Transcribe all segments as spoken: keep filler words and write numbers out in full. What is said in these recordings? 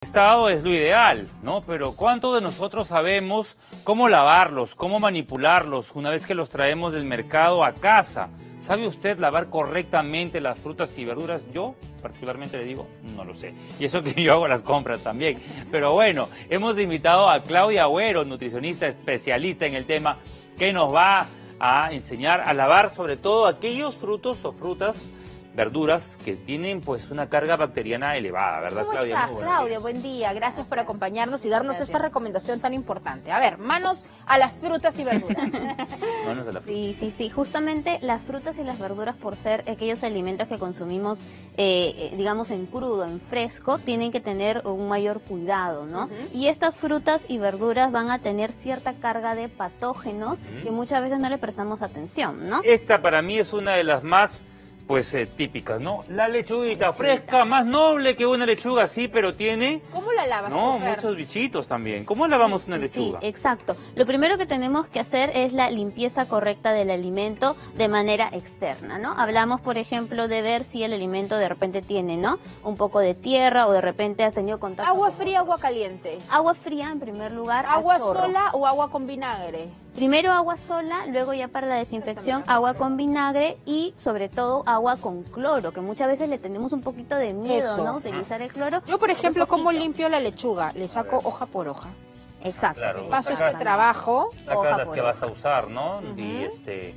Estado es lo ideal, ¿no? Pero ¿cuántos de nosotros sabemos cómo lavarlos, cómo manipularlos una vez que los traemos del mercado a casa? ¿Sabe usted lavar correctamente las frutas y verduras? Yo, particularmente, le digo, no lo sé. Y eso que yo hago las compras también. Pero bueno, hemos invitado a Claudia Agüero, nutricionista especialista en el tema, que nos va a enseñar a lavar sobre todo aquellos frutos o frutas, verduras que tienen pues una carga bacteriana elevada, ¿verdad, ¿Cómo Claudia? estás, Claudia? Buen día, gracias por acompañarnos y darnos Gracias. esta recomendación tan importante. A ver, manos a las frutas y verduras. Manos a la fruta. Sí, sí, sí, justamente las frutas y las verduras, por ser aquellos alimentos que consumimos, eh, digamos, en crudo, en fresco, tienen que tener un mayor cuidado, ¿no? Uh-huh. Y estas frutas y verduras van a tener cierta carga de patógenos uh-huh. que muchas veces no le prestamos atención, ¿no? Esta para mí es una de las más pues eh, típicas, ¿no? La lechuguita fresca, más noble que una lechuga, sí, pero tiene... ¿Cómo la lavas? No, muchos bichitos también. ¿Cómo lavamos una lechuga? Sí, exacto. Lo primero que tenemos que hacer es la limpieza correcta del alimento de manera externa, ¿no? Hablamos, por ejemplo, de ver si el alimento de repente tiene, ¿no? Un poco de tierra o de repente has tenido contacto... ¿Agua fría, agua caliente? Agua fría, en primer lugar. ¿Agua sola o agua con vinagre? Primero agua sola, luego ya para la desinfección agua con vinagre y sobre todo agua con cloro, que muchas veces le tenemos un poquito de miedo, Eso. ¿no? Utilizar el cloro. Yo, por ejemplo, ¿cómo limpio la lechuga? Le saco hoja por hoja. Exacto. Claro, Paso sacas, este trabajo. Sacas hoja las por que hoja. vas a usar, ¿no? Uh-huh. Y este...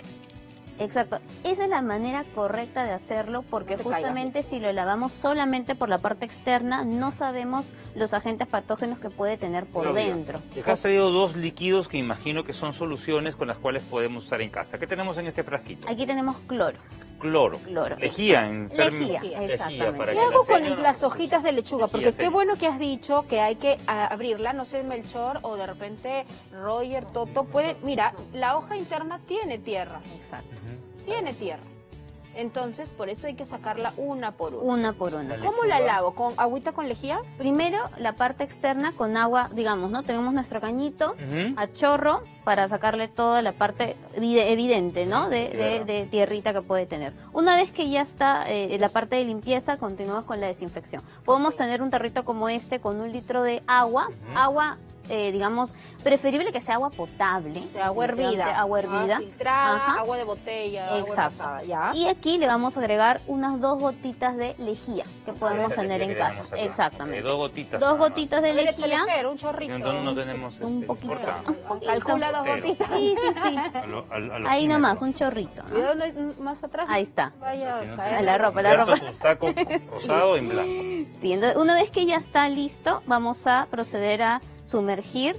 Exacto. Esa es la manera correcta de hacerlo porque No justamente si lo lavamos solamente por la parte externa, no sabemos los agentes patógenos que puede tener por Claudia, dentro. Acá has traído dos líquidos que imagino que son soluciones con las cuales podemos usar en casa. ¿Qué tenemos en este frasquito? Aquí tenemos cloro. Cloro. Cloro. Lejía en ser... Lejía, lejía exactamente. para ¿Qué que hago la con señora- las hojitas de lechuga? Porque Lejía, qué sí. bueno que has dicho que hay que a, abrirla, no sé, Melchor o de repente Roger, Toto, puede... Mira, la hoja interna tiene tierra. Exacto. Tiene tierra. Entonces, por eso hay que sacarla una por una. Una por una. La ¿Cómo la lechuga. lavo? ¿Con agüita con lejía? Primero, la parte externa con agua, digamos, ¿no? Tenemos nuestro cañito Ujú. a chorro para sacarle toda la parte evide- evidente, ¿no? De, de, de tierrita que puede tener. Una vez que ya está eh, la parte de limpieza, continuamos con la desinfección. Podemos tener un tarrito como este con un litro de agua, Ujú. agua... Eh, digamos, preferible que sea agua potable. O sea, agua hervida. Agua hervida. Ah, filtrada, Ajá. agua de botella, agua Exacto. envasada, ¿ya? Y aquí le vamos a agregar unas dos gotitas de lejía que podemos Esa tener lejía en que casa. tenemos acá. Exactamente. Ok, dos gotitas. Dos nada más. gotitas de Leche lejía. ligera, un chorrito. No, no tenemos este, Un poquito. cortado. Un poquito. Calcula dos Pero- gotitas. Sí, sí, sí. A lo- a lo- a lo Ahí fino, nomás, ¿no? un chorrito, ¿no? Cuidado, no es más atrás. Ahí está. Vaya Si no a te- caer. A la ropa, la Convierto ropa. tu saco rosado en blanco. Sí, entonces, una vez que ya está listo, vamos a proceder a sumergir.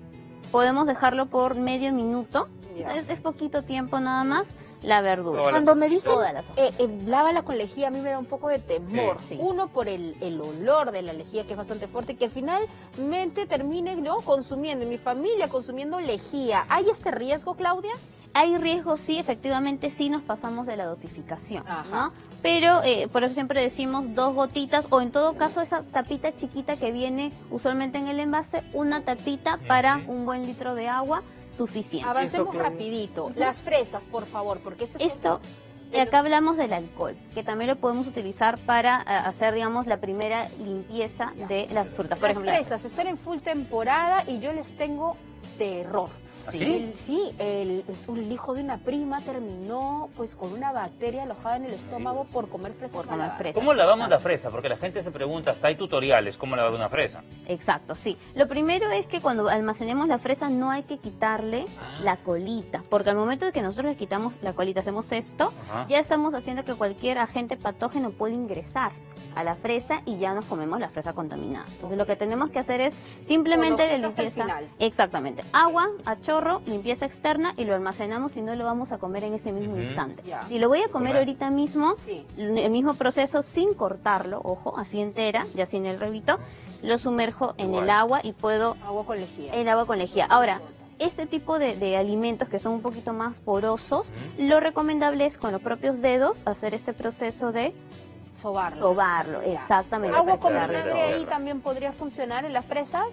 Podemos dejarlo por medio minuto. Ya. Es, es poquito tiempo nada más. La verdura. Todas Cuando me dicen, Todas las hojas. eh, eh, lávala con lejía, a mí me da un poco de temor. Sí. Sí. Uno, por el, el olor de la lejía, que es bastante fuerte, y que finalmente termine, ¿no?, consumiendo, y mi familia consumiendo lejía. ¿Hay este riesgo, Claudia? Hay riesgo, sí, efectivamente, sí nos pasamos de la dosificación, Ajá. ¿no? Pero eh, por eso siempre decimos dos gotitas, o en todo caso esa tapita chiquita que viene usualmente en el envase, una tapita para Ujú. un buen litro de agua suficiente. Avancemos Eso, Claudia. rapidito. Las fresas, por favor, porque este es Esto, otro- eh, acá hablamos del alcohol, que también lo podemos utilizar para eh, hacer, digamos, la primera limpieza de las frutas. Por Las ejemplo, fresas están en full temporada y yo les tengo terror. ¿Ah, Sí, sí? el, sí, el, el hijo de una prima terminó pues con una bacteria alojada en el estómago por comer fresas. Por comer malabares. fresas. ¿Cómo lavamos la fresa? Porque la gente se pregunta, hasta hay tutoriales, ¿cómo lavar una fresa? exacto, sí. Lo primero es que cuando almacenemos la fresa no hay que quitarle la colita, porque al momento de que nosotros le quitamos la colita, hacemos esto, Ajá. ya estamos haciendo que cualquier agente patógeno pueda ingresar a la fresa y ya nos comemos la fresa contaminada. Entonces lo que tenemos que hacer es simplemente Con la hojitas hasta el limpieza. final. Exactamente. Agua a chorro, limpieza externa y lo almacenamos y no lo vamos a comer en ese mismo Ujú. instante. Ya. Si lo voy a comer Correcto. ahorita mismo, Sí. el mismo proceso sin cortarlo, ojo, así entera, ya sin el revito, lo sumerjo en Igual. el agua y puedo Agua con lejía. el agua con lejía. Ahora, este tipo de, de alimentos que son un poquito más porosos, lo recomendable es con los propios dedos hacer este proceso de Sobarlo. sobarlo, Ya. exactamente. Agua para con quitarle vinagre todo. ahí también podría funcionar en las fresas.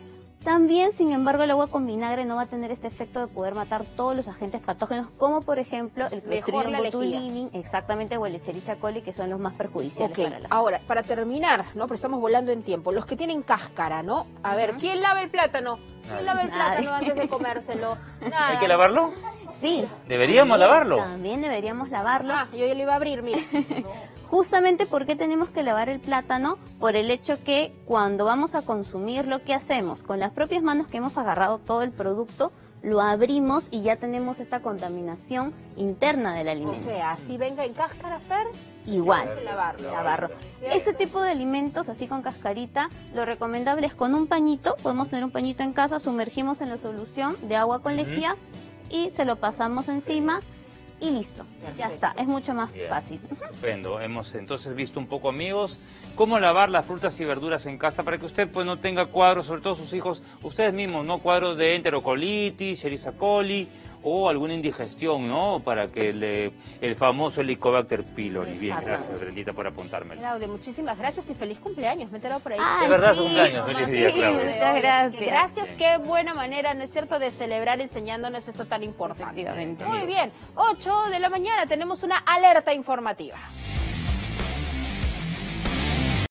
También, sin embargo, el agua con vinagre no va a tener este efecto de poder matar todos los agentes patógenos, como por ejemplo el Clostridium la lejía. botulinum, exactamente, o el Escherichia coli, que son los más perjudiciales Ok, para la salud. ahora, para terminar, ¿no? Pero estamos volando en tiempo. Los que tienen cáscara, ¿no? A ver, ¿quién lava el plátano? ¿Quién lava el Nadie. plátano antes de comérselo? Nada. ¿Hay que lavarlo? Sí. ¿Deberíamos también- lavarlo? También deberíamos lavarlo. Ah, yo ya lo iba a abrir, mire. Justamente porque tenemos que lavar el plátano, por el hecho que cuando vamos a consumirlo, ¿qué hacemos? Con las propias manos que hemos agarrado todo el producto, lo abrimos y ya tenemos esta contaminación interna del O alimento. sea, si venga en cáscara, Fer, Igual, hay que lavarlo. lavarlo. Este tipo de alimentos, así con cascarita, lo recomendable es con un pañito, podemos tener un pañito en casa, sumergimos en la solución de agua con lejía y se lo pasamos encima y listo. Ya Perfecto. está, es mucho más Bien. fácil. Estupendo. Hemos entonces visto un poco, amigos, cómo lavar las frutas y verduras en casa para que usted pues no tenga cuadros, sobre todo sus hijos, ustedes mismos, ¿no? Cuadros de enterocolitis, Escherichia coli o alguna indigestión, ¿no? Para que le, el famoso Helicobacter pylori. Bien, Exacto. gracias, Brendita, por apuntármelo. Claudia, muchísimas gracias y feliz cumpleaños. Me he enterado por ahí. Ay, De verdad, sí, su cumpleaños. mamá, Feliz día, sí, Claudia. muchas gracias. Que gracias, qué buena manera, ¿no es cierto?, de celebrar enseñándonos esto tan importante. Efectivamente. Muy bien, ocho de la mañana tenemos una alerta informativa.